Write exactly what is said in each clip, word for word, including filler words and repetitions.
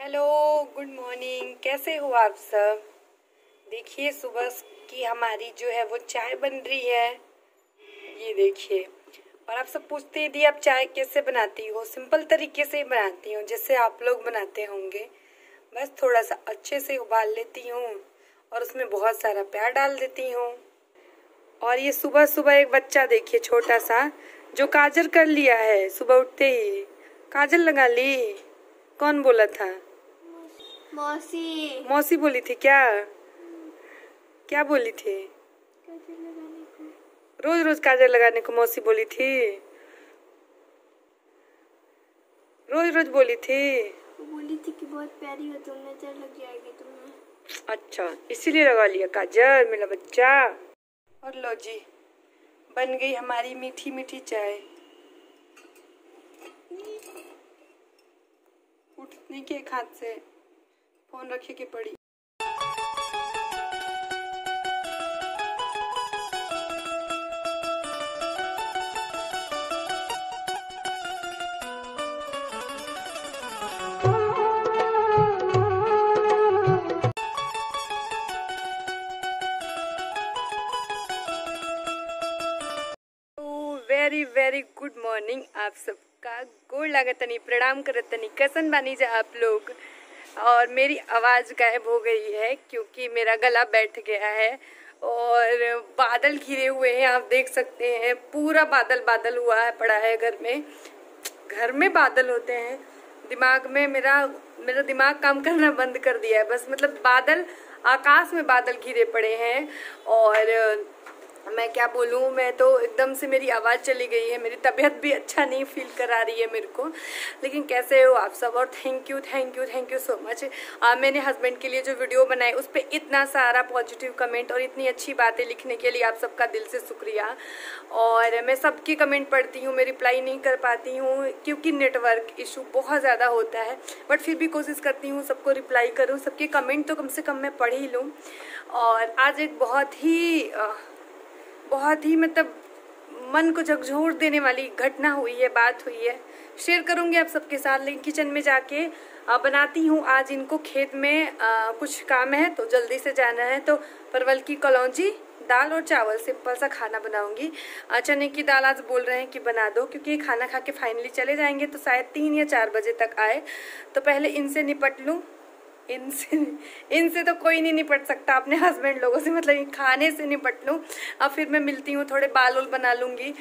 Hello, good morning. कैसे हो आप सब? देखिए सुबह की हमारी जो है वो चाय बन रही है, ये देखिए। और आप सब पूछते हैं दी आप चाय कैसे बनाती हो? सिंपल तरीके से ही बनाती हूँ, जैसे आप लोग बनाते होंगे। बस थोड़ा सा अच्छे से उबाल लेती हूँ और उसमें बहुत सारा प्यार डाल देती हूँ। और ये सुबह सुबह एक बच्चा देखिए छोटा सा जो काजल कर लिया है, सुबह उठते ही काजल लगा ली। कौन बोला था? मौसी। मौसी बोली थी क्या? क्या बोली थी? काजल लगाने को। रोज रोज काजल लगाने को मौसी बोली थी? रोज रोज बोली थी? वो बोली थी कि बहुत प्यारी हो तुम, नजर लग जाएगी तुम्हें। अच्छा, इसीलिए लगा लिया काजल मेरा बच्चा। और लो जी, बन गई हमारी मीठी मीठी चाय। उठने के एक हाथ से फोन रखे के पड़ी। वेरी वेरी गुड मॉर्निंग आप सबका। गोड़ लागतनी, प्रणाम करतनी, कैसन बानी जा आप लोग? और मेरी आवाज़ गायब हो गई है क्योंकि मेरा गला बैठ गया है और बादल घिरे हुए हैं, आप देख सकते हैं। पूरा बादल बादल हुआ है पड़ा है घर में। घर में बादल होते हैं, दिमाग में मेरा मेरा दिमाग काम करना बंद कर दिया है। बस मतलब बादल, आकाश में बादल घिरे पड़े हैं। और मैं क्या बोलूँ, मैं तो एकदम से मेरी आवाज़ चली गई है, मेरी तबीयत भी अच्छा नहीं फील करा रही है मेरे को। लेकिन कैसे हो आप सब? और thank you thank you thank you so much. मैंने हस्बैंड के लिए जो वीडियो बनाई उस पर इतना सारा पॉजिटिव कमेंट और इतनी अच्छी बातें लिखने के लिए आप सबका दिल से शुक्रिया। और मैं सबकी कमेंट पढ़ती हूँ, मैं रिप्लाई नहीं कर पाती हूँ क्योंकि नेटवर्क इशू बहुत ज़्यादा होता है, बट फिर भी कोशिश करती हूँ सबको रिप्लाई करूँ, सबके कमेंट तो कम से कम मैं पढ़ ही लूँ। और आज एक बहुत ही बहुत ही मतलब मन को झकझोर देने वाली घटना हुई है, बात हुई है, शेयर करूंगी आप सबके साथ। लेकिन किचन में जाके आ, बनाती हूँ आज इनको। खेत में आ, कुछ काम है तो जल्दी से जाना है, तो परवल की कलौंजी, दाल और चावल, सिंपल सा खाना बनाऊंगी। चने की दाल आज बोल रहे हैं कि बना दो, क्योंकि खाना खा के फाइनली चले जाएंगे तो शायद तीन या चार बजे तक आए, तो पहले इनसे निपट लूँ। इनसे इनसे तो कोई नहीं निपट सकता, अपने हस्बैंड लोगों से, मतलब खाने से निपट लूँ। अब फिर मैं मिलती हूँ, थोड़े बाल उल बना लूँगी,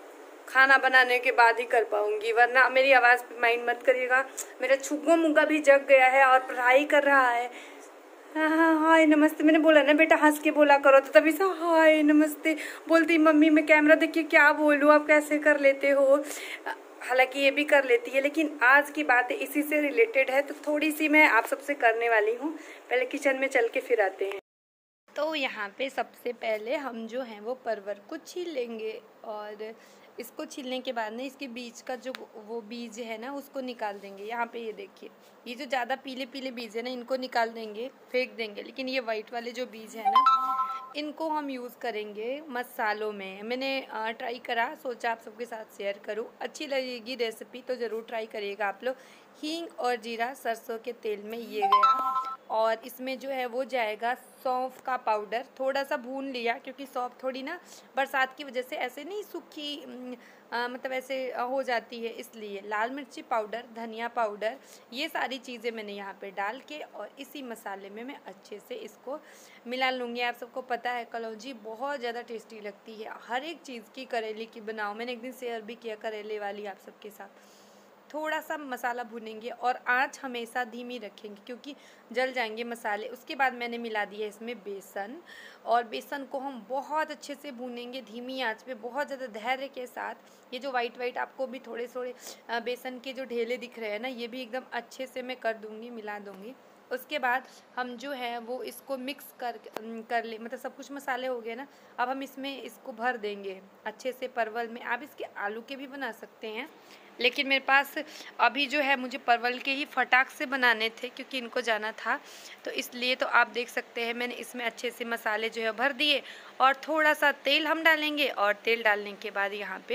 खाना बनाने के बाद ही कर पाऊँगी, वरना मेरी आवाज़ पे माइंड मत करिएगा। मेरा छुग्गा मुग्गा भी जग गया है और पढ़ाई कर रहा है। हाँ हाँ हाय नमस्ते, मैंने बोला ना बेटा हंस के बोला करो, तो तभी से हाय नमस्ते बोलती। मम्मी मैं कैमरा देखिए क्या बोलूँ, आप कैसे कर लेते हो? हालांकि ये भी कर लेती है, लेकिन आज की बातें इसी से रिलेटेड है तो थोड़ी सी मैं आप सबसे करने वाली हूँ। पहले किचन में चल के फिर आते हैं। तो यहाँ पे सबसे पहले हम जो हैं वो परवर को छील लेंगे, और इसको छीलने के बाद ना इसके बीज का जो वो बीज है ना उसको निकाल देंगे। यहाँ पे ये देखिए, ये जो ज़्यादा पीले पीले बीज है ना इनको निकाल देंगे, फेंक देंगे। लेकिन ये वाइट वाले जो बीज है ना इनको हम यूज़ करेंगे मसालों में। मैंने ट्राई करा, सोचा आप सबके साथ शेयर करूँ, अच्छी लगेगी रेसिपी तो ज़रूर ट्राई करिएगा आप लोग। हींग और जीरा सरसों के तेल में ये गया, और इसमें जो है वो जाएगा सौंफ का पाउडर। थोड़ा सा भून लिया क्योंकि सौंफ थोड़ी ना बरसात की वजह से ऐसे नहीं सूखी आ, मतलब ऐसे हो जाती है, इसलिए। लाल मिर्ची पाउडर, धनिया पाउडर, ये सारी चीज़ें मैंने यहाँ पे डाल के और इसी मसाले में मैं अच्छे से इसको मिला लूँगी। आप सबको पता है कलौंजी बहुत ज़्यादा टेस्टी लगती है, हर एक चीज़ की। करेले की बनाओ, मैंने एक दिन शेयर भी किया करेले वाली आप सबके साथ। थोड़ा सा मसाला भूनेंगे और आंच हमेशा धीमी रखेंगे क्योंकि जल जाएंगे मसाले। उसके बाद मैंने मिला दिया इसमें बेसन, और बेसन को हम बहुत अच्छे से भूनेंगे धीमी आंच पे, बहुत ज़्यादा धैर्य के साथ। ये जो वाइट वाइट आपको भी थोड़े थोड़े बेसन के जो ढेले दिख रहे हैं ना, ये भी एकदम अच्छे से मैं कर दूँगी, मिला दूँगी। उसके बाद हम जो है वो इसको मिक्स कर कर ले, मतलब सब कुछ मसाले हो गए ना। अब हम इसमें इसको भर देंगे अच्छे से परवल में। आप इसके आलू के भी बना सकते हैं, लेकिन मेरे पास अभी जो है मुझे परवल के ही फटाक से बनाने थे क्योंकि इनको जाना था, तो इसलिए। तो आप देख सकते हैं मैंने इसमें अच्छे से मसाले जो है भर दिए, और थोड़ा सा तेल हम डालेंगे। और तेल डालने के बाद यहाँ पे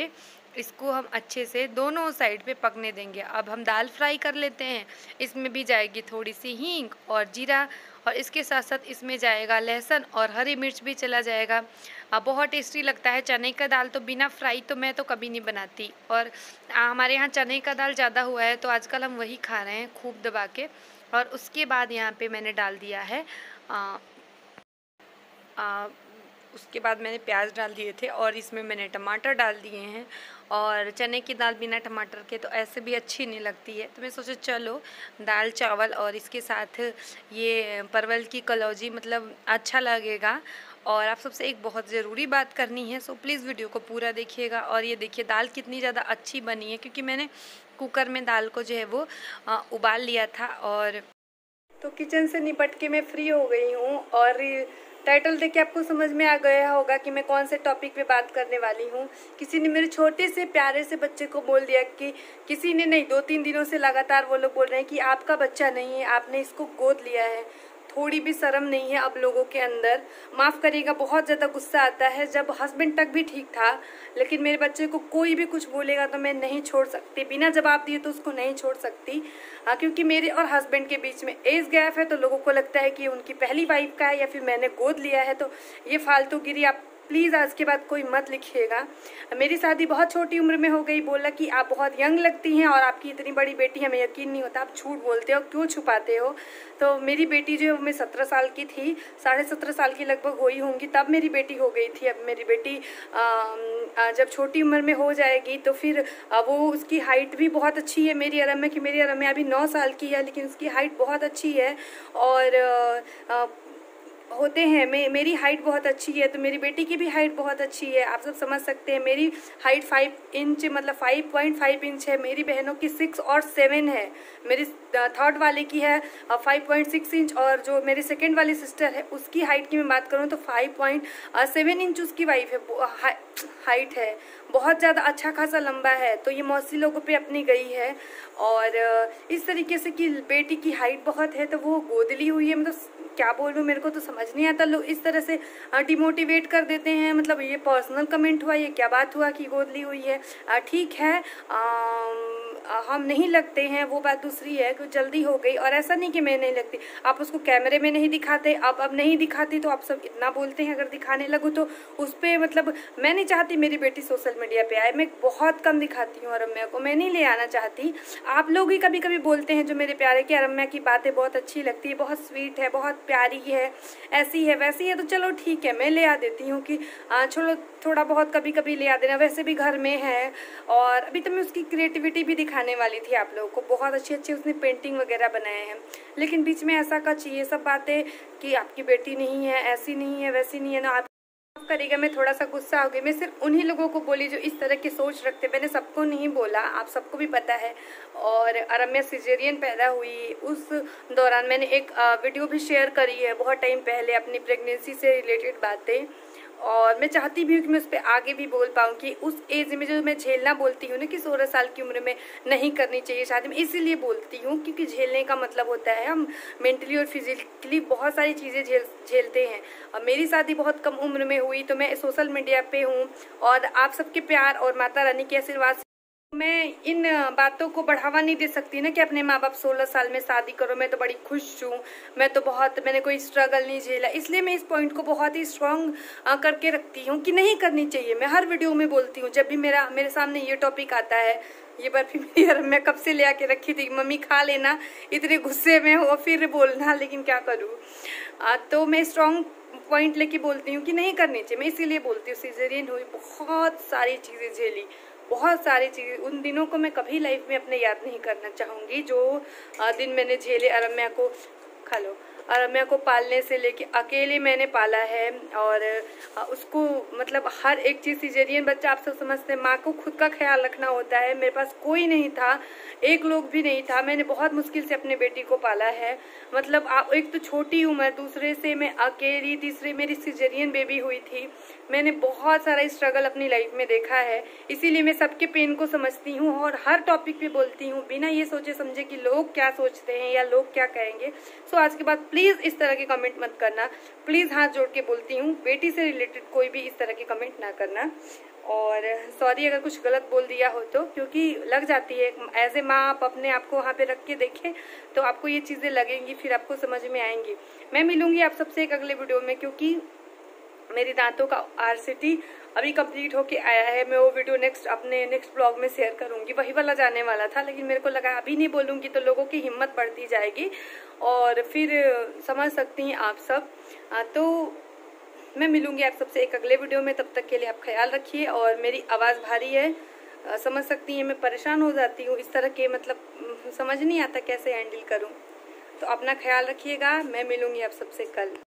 इसको हम अच्छे से दोनों साइड पे पकने देंगे। अब हम दाल फ्राई कर लेते हैं। इसमें भी जाएगी थोड़ी सी हींग और जीरा, और इसके साथ साथ इसमें जाएगा लहसुन और हरी मिर्च भी चला जाएगा। अब बहुत टेस्टी लगता है। चने का दाल तो बिना फ्राई तो मैं तो कभी नहीं बनाती, और हमारे यहाँ चने का दाल ज़्यादा हुआ है तो आजकल हम वही खा रहे हैं खूब दबा के। और उसके बाद यहाँ पे मैंने डाल दिया है आ, आ, उसके बाद मैंने प्याज डाल दिए थे, और इसमें मैंने टमाटर डाल दिए हैं। और चने की दाल बिना टमाटर के तो ऐसे भी अच्छी नहीं लगती है, तो मैं सोचा चलो दाल चावल और इसके साथ ये परवल की कलौजी मतलब अच्छा लगेगा। और आप सबसे एक बहुत ज़रूरी बात करनी है, सो प्लीज़ वीडियो को पूरा देखिएगा। और ये देखिए दाल कितनी ज़्यादा अच्छी बनी है, क्योंकि मैंने कुकर में दाल को जो है वो आ, उबाल लिया था। और तो किचन से निपट के मैं फ्री हो गई हूँ, और टाइटल देख के आपको समझ में आ गया होगा कि मैं कौन से टॉपिक पे बात करने वाली हूँ। किसी ने मेरे छोटे से प्यारे से बच्चे को बोल दिया कि किसी ने नहीं, दो तीन दिनों से लगातार वो लोग बोल रहे हैं कि आपका बच्चा नहीं है, आपने इसको गोद लिया है। थोड़ी भी शर्म नहीं है अब लोगों के अंदर। माफ़ करिएगा, बहुत ज़्यादा गुस्सा आता है। जब हस्बैंड तक भी ठीक था, लेकिन मेरे बच्चे को कोई भी कुछ बोलेगा तो मैं नहीं छोड़ सकती, बिना जवाब दिए तो उसको नहीं छोड़ सकती। आ, क्योंकि मेरे और हस्बैंड के बीच में एज गैप है, तो लोगों को लगता है कि उनकी पहली वाइफ का है या फिर मैंने गोद लिया है। तो ये फालतूगिरी आप प्लीज़ आज के बाद कोई मत लिखिएगा। मेरी शादी बहुत छोटी उम्र में हो गई। बोला कि आप बहुत यंग लगती हैं और आपकी इतनी बड़ी बेटी, हमें यकीन नहीं होता, आप झूठ बोलते हो, क्यों छुपाते हो। तो मेरी बेटी जो मैं सत्रह साल की थी, साढ़े सत्रह साल की लगभग हुई होंगी, तब मेरी बेटी हो गई थी। अब मेरी बेटी आ, आ, जब छोटी उम्र में हो जाएगी तो फिर आ, वो उसकी हाइट भी बहुत अच्छी है। मेरी अरम्या की मेरी अरम्या अभी नौ साल की है, लेकिन उसकी हाइट बहुत अच्छी है। और आ, आ, होते हैं मे, मेरी हाइट बहुत अच्छी है, तो मेरी बेटी की भी हाइट बहुत अच्छी है। आप सब समझ सकते हैं, मेरी हाइट फाइव इंच मतलब फाइव पॉइंट फाइव इंच है। मेरी बहनों की सिक्स और सेवन है। मेरी थर्ड वाले की है फाइव पॉइंट सिक्स इंच, और जो मेरी सेकंड वाली सिस्टर है उसकी हाइट की मैं बात करूँ तो फाइव पॉइंट सेवन इंच उसकी वाइफ है हाइट है। बहुत ज़्यादा अच्छा खासा लंबा है। तो ये मौसी लोगों पे अपनी गई है। और इस तरीके से कि बेटी की हाइट बहुत है तो वो गोद ली हुई है। मतलब क्या बोलूँ, मेरे को तो समझ नहीं आता। लोग इस तरह से डिमोटिवेट कर देते हैं। मतलब ये पर्सनल कमेंट हुआ, ये क्या बात हुआ कि गोद ली हुई है। ठीक है, आ, हम नहीं लगते हैं, वो बात दूसरी है कि जल्दी हो गई। और ऐसा नहीं कि मैं नहीं लगती, आप उसको कैमरे में नहीं दिखाते। अब अब नहीं दिखाती तो आप सब इतना बोलते हैं, अगर दिखाने लगो तो उस पर मतलब मैं नहीं चाहती मेरी बेटी सोशल मीडिया पे आए। मैं बहुत कम दिखाती हूँ अरम्या को, मैं नहीं ले आना चाहती। आप लोग ही कभी कभी बोलते हैं जो मेरे प्यारे कि अरम्या की बातें बहुत अच्छी लगती है, बहुत स्वीट है, बहुत प्यारी है, ऐसी है वैसी है। तो चलो ठीक है, मैं ले आ देती हूँ कि चलो थोड़ा बहुत कभी कभी ले आ देना, वैसे भी घर में है। और अभी तो मैं उसकी क्रिएटिविटी भी दिखाने वाली थी आप लोगों को। बहुत अच्छी अच्छी उसने पेंटिंग वगैरह बनाए हैं, लेकिन बीच में ऐसा का चाहिए सब बातें कि आपकी बेटी नहीं है, ऐसी नहीं है, वैसी नहीं है ना। आप करेगा, मैं थोड़ा सा गुस्सा हो गई। मैं सिर्फ उन्हीं लोगों को बोली जो इस तरह की सोच रखते, मैंने सबको नहीं बोला, आप सबको भी पता है। और अरम्या सिजेरियन पैदा हुई, उस दौरान मैंने एक वीडियो भी शेयर करी है बहुत टाइम पहले, अपनी प्रेगनेंसी से रिलेटेड बातें। और मैं चाहती भी हूँ कि मैं उस पर आगे भी बोल पाऊँ कि उस एज में जो मैं झेलना बोलती हूँ ना कि सोलह साल की उम्र में नहीं करनी चाहिए शादी में, इसीलिए बोलती हूँ क्योंकि झेलने का मतलब होता है हम मेंटली और फिजिकली बहुत सारी चीज़ें झेल झेलते हैं। और मेरी शादी बहुत कम उम्र में हुई, तो मैं सोशल मीडिया पे हूँ और आप सबके प्यार और माता रानी के आशीर्वाद से मैं इन बातों को बढ़ावा नहीं दे सकती ना कि अपने माँ बाप सोलह साल में शादी करो। मैं तो बड़ी खुश हूँ, मैं तो बहुत, मैंने कोई स्ट्रगल नहीं झेला, इसलिए मैं इस पॉइंट को बहुत ही स्ट्रांग करके रखती हूँ कि नहीं करनी चाहिए। मैं हर वीडियो में बोलती हूँ, जब भी मेरा मेरे सामने ये टॉपिक आता है। ये बर्फी मेरी यार मैं कब से ले आके रखी थी, मम्मी खा लेना, इतने गुस्से में हो फिर बोलना, लेकिन क्या करूँ। तो मैं स्ट्रांग पॉइंट लेके बोलती हूँ कि नहीं करनी चाहिए। मैं इसीलिए बोलती हूँ, सिजेरियन हुई, बहुत सारी चीज़ें झेली, बहुत सारी चीज़ें। उन दिनों को मैं कभी लाइफ में अपने याद नहीं करना चाहूँगी जो दिन मैंने झेले। अरम्या को खा लो, अरम्या को पालने से लेके अकेले मैंने पाला है। और उसको मतलब हर एक चीज़, सिजेरियन बच्चा आप सब समझते हैं, माँ को खुद का ख्याल रखना होता है। मेरे पास कोई नहीं था, एक लोग भी नहीं था, मैंने बहुत मुश्किल से अपने बेटी को पाला है। मतलब आप एक तो छोटी उम्र, दूसरे से मैं अकेली, तीसरी मेरी सिजेरियन बेबी हुई थी। मैंने बहुत सारा स्ट्रगल अपनी लाइफ में देखा है, इसीलिए मैं सबके पेन को समझती हूँ और हर टॉपिक पे बोलती हूँ बिना ये सोचे समझे कि लोग क्या सोचते हैं या लोग क्या कहेंगे। सो आज के बाद प्लीज़ इस तरह के कमेंट मत करना, प्लीज़ हाथ जोड़ के बोलती हूँ, बेटी से रिलेटेड कोई भी इस तरह के कमेंट ना करना। और सॉरी अगर कुछ गलत बोल दिया हो तो, क्योंकि लग जाती है एज ए माँ। आप अपने आप को वहाँ पे रख के देखें तो आपको ये चीज़ें लगेंगी, फिर आपको समझ में आएंगी। मैं मिलूंगी आप सबसे एक अगले वीडियो में, क्योंकि मेरी दांतों का आरसीटी अभी कंप्लीट होके आया है। मैं वो वीडियो नेक्स्ट अपने नेक्स्ट ब्लॉग में शेयर करूंगी। वही वाला जाने वाला था, लेकिन मेरे को लगा अभी नहीं बोलूंगी तो लोगों की हिम्मत बढ़ती जाएगी और फिर समझ सकती हैं आप सब। तो मैं मिलूंगी आप सबसे एक अगले वीडियो में। तब तक के लिए आप ख्याल रखिए। और मेरी आवाज़ भारी है, समझ सकती हैं, मैं परेशान हो जाती हूँ इस तरह के, मतलब समझ नहीं आता कैसे हैंडल करूँ। तो अपना ख्याल रखिएगा। मैं मिलूंगी आप सबसे कल।